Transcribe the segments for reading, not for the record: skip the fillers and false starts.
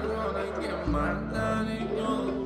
wanna get my love in you.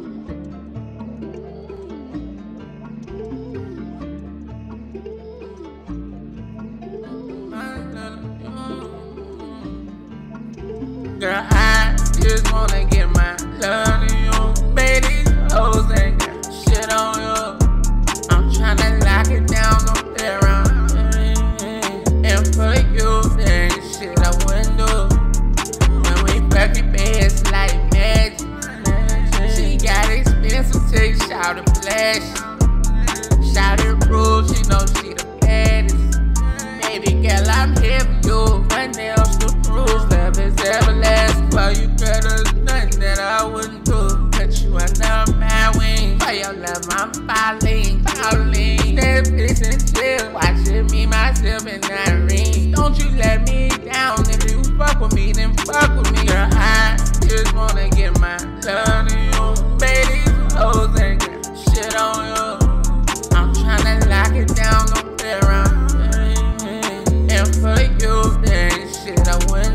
Girl, I just wanna get my love in you. Baby, hoes ain't got shit on you. I'm tryna lock it down, no play around. And for you, there ain't shit I wouldn't do. When we fuck it, it's like magic. She got expensive taste, shout it flash. Shout it rude, she know she the baddest. Baby girl, I'm here for you. Nothing else to prove. Love is everlasting. For you, girl, there's nothing that I wouldn't do. Put you under my wing. For your love, I'm falling. Netflix and chill. Watching me, myself, and not ring. Don't you let me down. If you fuck with me, then fuck with me. Girl, I just wanna get my love to you. Baby, hoes ain't got shit on you. I'm tryna lock it down, don't play around. And for you, there ain't shit I wouldn't